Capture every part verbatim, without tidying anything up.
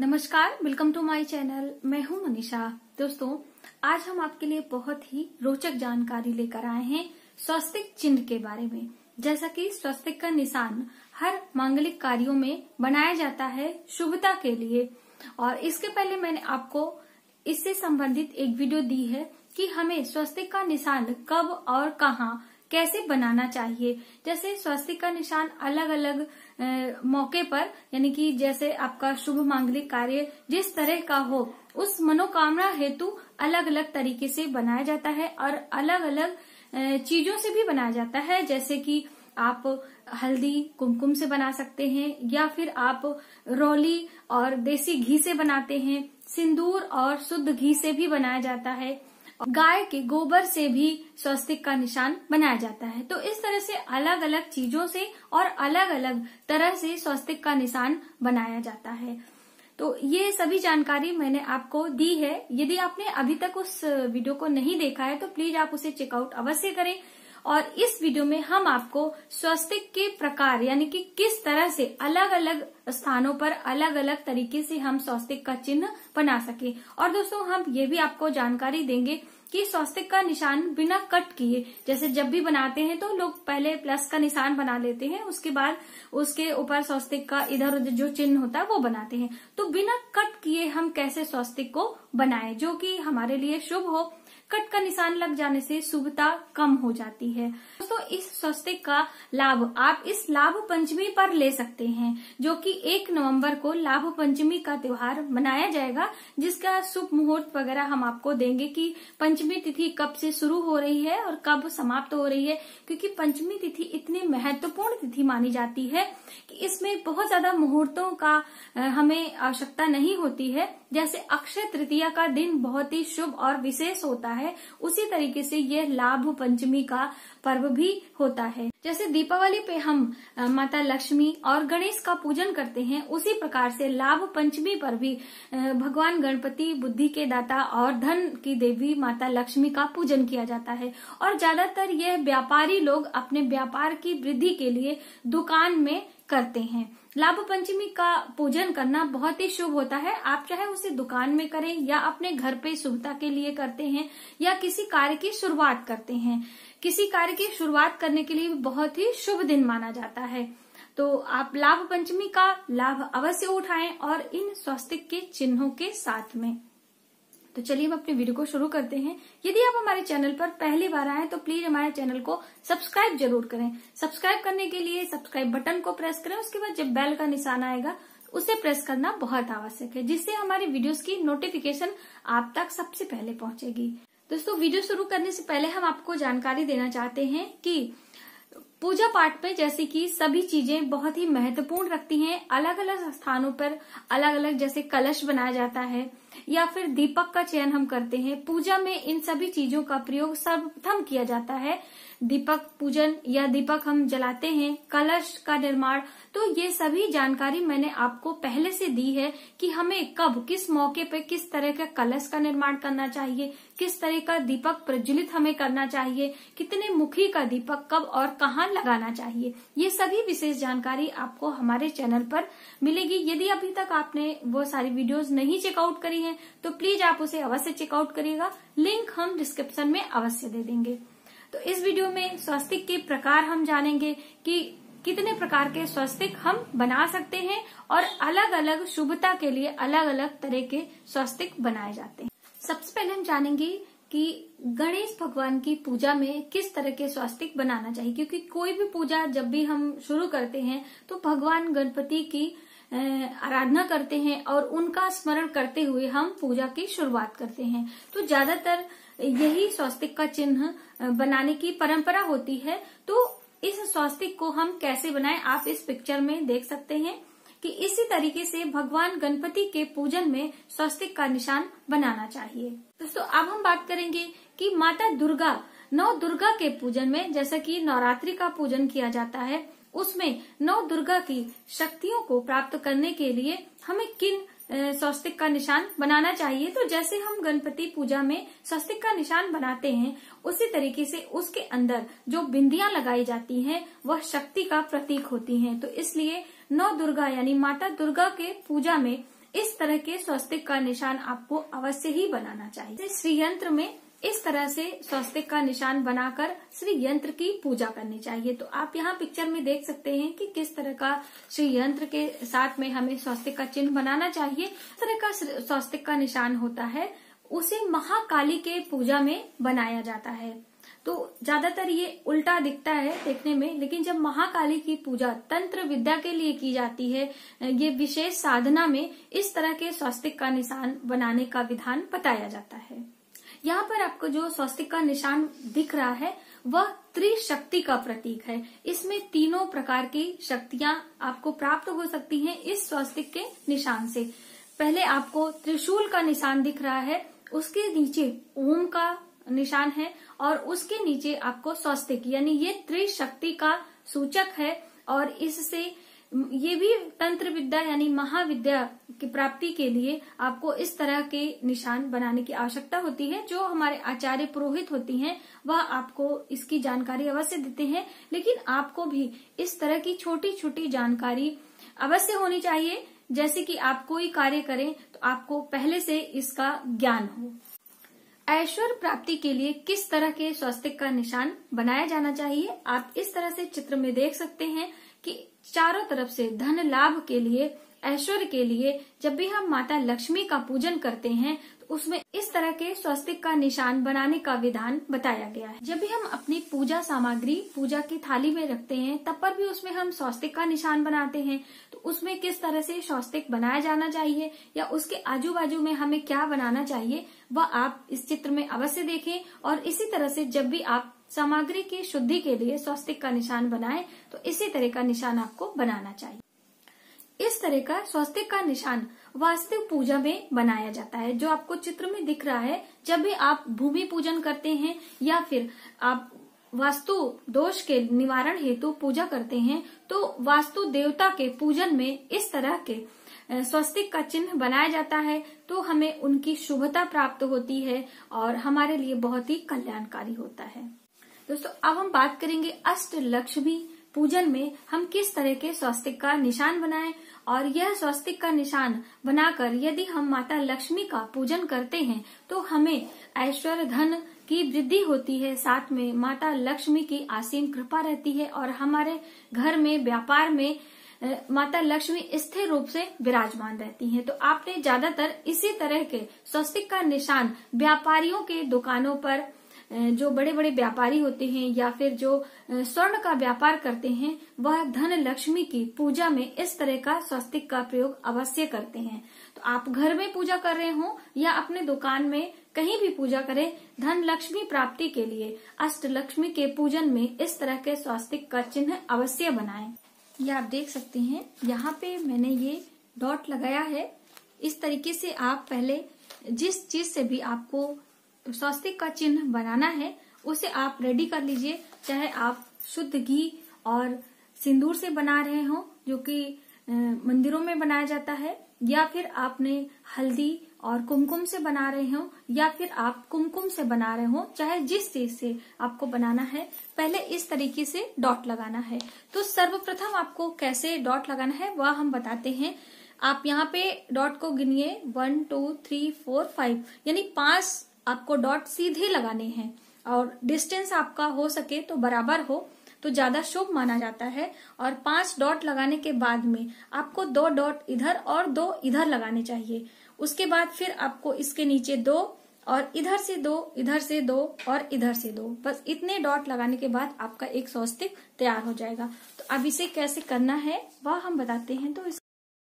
नमस्कार, welcome to my channel. मैं हूं मनीषा। दोस्तों, आज हम आपके लिए बहुत ही रोचक जानकारी लेकर आए हैं स्वस्तिक चिन्ह के बारे में। जैसा कि स्वस्तिक का निशान हर मांगलिक कार्यों में बनाया जाता है शुभता के लिए, और इसके पहले मैंने आपको इससे संबंधित एक वीडियो दी है कि हमें स्वस्तिक का निशान कब और कहां कैसे बनाना चाहिए। जैसे स्वस्तिक का निशान अलग अलग मौके पर, यानी कि जैसे आपका शुभ मांगलिक कार्य जिस तरह का हो, उस मनोकामना हेतु अलग अलग तरीके से बनाया जाता है और अलग अलग चीजों से भी बनाया जाता है। जैसे कि आप हल्दी कुमकुम से बना सकते हैं, या फिर आप रोली और देसी घी से बनाते हैं, सिंदूर और शुद्ध घी से भी बनाया जाता है, गाय के गोबर से भी स्वस्तिक का निशान बनाया जाता है। तो इस तरह से अलग अलग चीजों से और अलग अलग तरह से स्वस्तिक का निशान बनाया जाता है। तो ये सभी जानकारी मैंने आपको दी है। यदि आपने अभी तक उस वीडियो को नहीं देखा है तो प्लीज आप उसे चेकआउट अवश्य करें। और इस वीडियो में हम आपको स्वस्तिक के प्रकार, यानी कि किस तरह से अलग अलग स्थानों पर अलग अलग तरीके से हम स्वस्तिक का चिन्ह बना सके। और दोस्तों, हम ये भी आपको जानकारी देंगे कि स्वस्तिक का निशान बिना कट किए, जैसे जब भी बनाते हैं तो लोग पहले प्लस का निशान बना लेते हैं, उसके बाद उसके ऊपर स्वस्तिक का इधर उधर जो चिन्ह होता है वो बनाते हैं। तो बिना कट किए हम कैसे स्वस्तिक को बनाएं जो कि हमारे लिए शुभ हो। कट का निशान लग जाने से शुभता कम हो जाती है। दोस्तों, इस स्वस्तिक का लाभ आप इस लाभ पंचमी पर ले सकते हैं, जो कि एक नवंबर को लाभ पंचमी का त्योहार मनाया जाएगा, जिसका शुभ मुहूर्त वगैरह हम आपको देंगे कि पंचमी तिथि कब से शुरू हो रही है और कब समाप्त हो रही है। क्योंकि पंचमी तिथि इतनी महत्वपूर्ण तिथि मानी जाती है कि इसमें बहुत ज्यादा मुहूर्तों का हमें आवश्यकता नहीं होती है। जैसे अक्षय तृतीया का दिन बहुत ही शुभ और विशेष होता है, उसी तरीके से यह लाभ पंचमी का पर्व भी होता है। जैसे दीपावली पे हम माता लक्ष्मी और गणेश का पूजन करते हैं, उसी प्रकार से लाभ पंचमी पर भी भगवान गणपति, बुद्धि के दाता और धन की देवी माता लक्ष्मी का पूजन किया जाता है। और ज्यादातर यह व्यापारी लोग अपने व्यापार की वृद्धि के लिए दुकान में करते हैं। लाभ पंचमी का पूजन करना बहुत ही शुभ होता है। आप चाहे उसे दुकान में करें या अपने घर पे शुभता के लिए करते हैं, या किसी कार्य की शुरुआत करते हैं। किसी कार्य की शुरुआत करने के लिए बहुत ही शुभ दिन माना जाता है। तो आप लाभ पंचमी का लाभ अवश्य उठाएं और इन स्वस्तिक के चिन्हों के साथ में। तो चलिए हम अपने वीडियो को शुरू करते हैं। यदि आप हमारे चैनल पर पहली बार आए तो प्लीज हमारे चैनल को सब्सक्राइब जरूर करें। सब्सक्राइब करने के लिए सब्सक्राइब बटन को प्रेस करें, उसके बाद जब बेल का निशान आएगा उसे प्रेस करना बहुत आवश्यक है, जिससे हमारे वीडियोस की नोटिफिकेशन आप तक सबसे पहले पहुंचेगी। दोस्तों, वीडियो शुरू करने से पहले हम आपको जानकारी देना चाहते हैं कि पूजा पाठ में जैसे कि सभी चीजें बहुत ही महत्वपूर्ण रखती हैं। अलग अलग स्थानों पर अलग अलग, जैसे कलश बनाया जाता है या फिर दीपक का चयन हम करते हैं। पूजा में इन सभी चीजों का प्रयोग सर्वप्रथम किया जाता है। दीपक पूजन या दीपक हम जलाते हैं, कलश का निर्माण, तो ये सभी जानकारी मैंने आपको पहले से दी है कि हमें कब किस मौके पे किस तरह का कलश का निर्माण करना चाहिए, किस तरह का दीपक प्रज्वलित हमें करना चाहिए, कितने मुखी का दीपक कब और कहाँ लगाना चाहिए। ये सभी विशेष जानकारी आपको हमारे चैनल पर मिलेगी। यदि अभी तक आपने वो सारी वीडियोस नहीं चेकआउट करी है तो प्लीज आप उसे अवश्य चेकआउट करिएगा। लिंक हम डिस्क्रिप्शन में अवश्य दे देंगे। तो इस वीडियो में स्वस्तिक के प्रकार हम जानेंगे कि कितने प्रकार के स्वस्तिक हम बना सकते हैं और अलग अलग शुभता के लिए अलग अलग तरह के स्वस्तिक बनाए जाते हैं। सबसे पहले हम जानेंगे कि गणेश भगवान की पूजा में किस तरह के स्वस्तिक बनाना चाहिए। क्योंकि कोई भी पूजा जब भी हम शुरू करते हैं तो भगवान गणपति की आराधना करते हैं और उनका स्मरण करते हुए हम पूजा की शुरुआत करते हैं। तो ज्यादातर यही स्वस्तिक का चिन्ह बनाने की परंपरा होती है। तो इस स्वस्तिक को हम कैसे बनाएं, आप इस पिक्चर में देख सकते हैं कि इसी तरीके से भगवान गणपति के पूजन में स्वस्तिक का निशान बनाना चाहिए। दोस्तों, अब हम बात करेंगे कि माता दुर्गा, नौ दुर्गा के पूजन में, जैसा कि नवरात्रि का पूजन किया जाता है, उसमें नौ दुर्गा की शक्तियों को प्राप्त करने के लिए हमें किन स्वस्तिक का निशान बनाना चाहिए। तो जैसे हम गणपति पूजा में स्वस्तिक का निशान बनाते हैं, उसी तरीके से उसके अंदर जो बिंदियां लगाई जाती हैं वह शक्ति का प्रतीक होती हैं। तो इसलिए नौ दुर्गा यानी माता दुर्गा के पूजा में इस तरह के स्वस्तिक का निशान आपको अवश्य ही बनाना चाहिए। श्री यंत्र में इस तरह से स्वस्तिक का निशान बनाकर श्री यंत्र की पूजा करनी चाहिए। तो आप यहाँ पिक्चर में देख सकते हैं कि किस तरह का श्री यंत्र के साथ में हमें स्वस्तिक का चिन्ह बनाना चाहिए। इस तरह का स्वस्तिक का निशान होता है, उसे महाकाली के पूजा में बनाया जाता है। तो ज्यादातर ये उल्टा दिखता है देखने में, लेकिन जब महाकाली की पूजा तंत्र विद्या के लिए की जाती है, ये विशेष साधना में इस तरह के स्वस्तिक का निशान बनाने का विधान बताया जाता है। यहाँ पर आपको जो स्वस्तिक का निशान दिख रहा है वह त्रिशक्ति का प्रतीक है। इसमें तीनों प्रकार की शक्तियां आपको प्राप्त हो सकती हैं इस स्वस्तिक के निशान से। पहले आपको त्रिशूल का निशान दिख रहा है, उसके नीचे ओम का निशान है और उसके नीचे आपको स्वस्तिक, यानी ये त्रिशक्ति का सूचक है। और इससे ये भी तंत्र विद्या यानी महाविद्या की प्राप्ति के लिए आपको इस तरह के निशान बनाने की आवश्यकता होती है। जो हमारे आचार्य पुरोहित होती हैं वह आपको इसकी जानकारी अवश्य देते हैं, लेकिन आपको भी इस तरह की छोटी छोटी जानकारी अवश्य होनी चाहिए। जैसे कि आप कोई कार्य करें तो आपको पहले से इसका ज्ञान हो। ऐश्वर्य प्राप्ति के लिए किस तरह के स्वस्तिक का निशान बनाया जाना चाहिए, आप इस तरह से चित्र में देख सकते हैं कि चारों तरफ से धन लाभ के लिए, ऐश्वर्य के लिए जब भी हम माता लक्ष्मी का पूजन करते हैं तो उसमें इस तरह के स्वस्तिक का निशान बनाने का विधान बताया गया है। जब भी हम अपनी पूजा सामग्री पूजा की थाली में रखते हैं तब पर भी उसमें हम स्वस्तिक का निशान बनाते हैं। तो उसमें किस तरह से स्वस्तिक बनाया जाना चाहिए या उसके आजू बाजू में हमें क्या बनाना चाहिए वह आप इस चित्र में अवश्य देखें। और इसी तरह से जब भी आप सामग्री की शुद्धि के लिए स्वस्तिक का निशान बनाएं तो इसी तरह का निशान आपको बनाना चाहिए। इस तरह का स्वस्तिक का निशान वास्तु पूजा में बनाया जाता है, जो आपको चित्र में दिख रहा है। जब भी आप भूमि पूजन करते हैं या फिर आप वास्तु दोष के निवारण हेतु पूजा करते हैं तो वास्तु देवता के पूजन में इस तरह के स्वस्तिक का चिन्ह बनाया जाता है, तो हमें उनकी शुभता प्राप्त होती है और हमारे लिए बहुत ही कल्याणकारी होता है। दोस्तों, अब हम बात करेंगे अष्ट लक्ष्मी पूजन में हम किस तरह के स्वस्तिक का निशान बनाएं। और यह स्वस्तिक का निशान बनाकर यदि हम माता लक्ष्मी का पूजन करते हैं तो हमें ऐश्वर्य धन की वृद्धि होती है, साथ में माता लक्ष्मी की असीम कृपा रहती है और हमारे घर में व्यापार में माता लक्ष्मी स्थिर रूप से विराजमान रहती हैं। तो आपने ज्यादातर इसी तरह के स्वस्तिक का निशान व्यापारियों के दुकानों पर, जो बड़े बड़े व्यापारी होते हैं या फिर जो स्वर्ण का व्यापार करते हैं, वह धन लक्ष्मी की पूजा में इस तरह का स्वस्तिक का प्रयोग अवश्य करते हैं। तो आप घर में पूजा कर रहे हो या अपने दुकान में कहीं भी पूजा करें, धन लक्ष्मी प्राप्ति के लिए अष्ट लक्ष्मी के पूजन में इस तरह के स्वस्तिक का चिन्ह अवश्य बनाएं। ये आप देख सकते हैं, यहाँ पे मैंने ये डॉट लगाया है। इस तरीके से आप पहले जिस चीज से भी आपको स्वस्तिक का चिन्ह बनाना है उसे आप रेडी कर लीजिए। चाहे आप शुद्ध घी और सिंदूर से बना रहे हो, जो कि मंदिरों में बनाया जाता है, या फिर आपने हल्दी और कुमकुम से बना रहे हो, या फिर आप कुमकुम से बना रहे हो, चाहे जिस चीज से आपको बनाना है, पहले इस तरीके से डॉट लगाना है। तो सर्वप्रथम आपको कैसे डॉट लगाना है वह हम बताते हैं। आप यहाँ पे डॉट को गिनिए, one two three four five, यानी पांच आपको डॉट सीधे लगाने हैं और डिस्टेंस आपका हो सके तो बराबर हो तो ज्यादा शुभ माना जाता है। और पांच डॉट लगाने के बाद में आपको दो डॉट इधर और दो इधर लगाने चाहिए। उसके बाद फिर आपको इसके नीचे दो और इधर से दो, इधर से दो और इधर से दो, बस इतने डॉट लगाने के बाद आपका एक स्वस्तिक तैयार हो जाएगा। तो अब इसे कैसे करना है वह हम बताते हैं। तो इस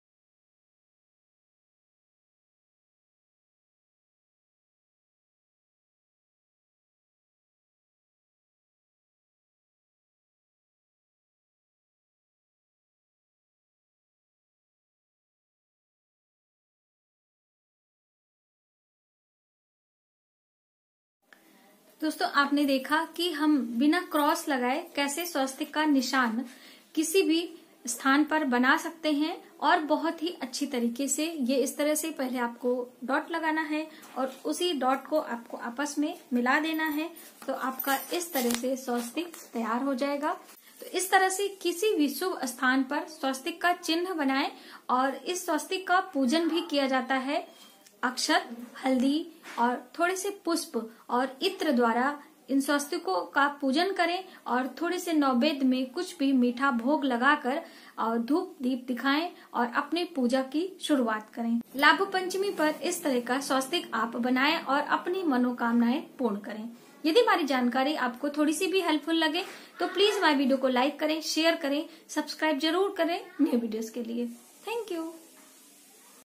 दोस्तों, आपने देखा कि हम बिना क्रॉस लगाए कैसे स्वस्तिक का निशान किसी भी स्थान पर बना सकते हैं और बहुत ही अच्छी तरीके से। ये इस तरह से पहले आपको डॉट लगाना है और उसी डॉट को आपको आपस में मिला देना है, तो आपका इस तरह से स्वस्तिक तैयार हो जाएगा। तो तो इस तरह से किसी भी शुभ स्थान पर स्वस्तिक का चिन्ह बनाएं और इस स्वस्तिक का पूजन भी किया जाता है। अक्षत, हल्दी और थोड़े से पुष्प और इत्र द्वारा इन स्वस्तिकों का पूजन करें और थोड़े से नैवेद्य में कुछ भी मीठा भोग लगाकर और धूप दीप दिखाएं और अपनी पूजा की शुरुआत करें। लाभ पंचमी पर इस तरह का स्वस्तिक आप बनाएं और अपनी मनोकामनाएं पूर्ण करें। यदि हमारी जानकारी आपको थोड़ी सी भी हेल्पफुल लगे तो प्लीज हमारे वीडियो को लाइक करें, शेयर करें, सब्सक्राइब जरूर करें नए वीडियोस के लिए। Thank you.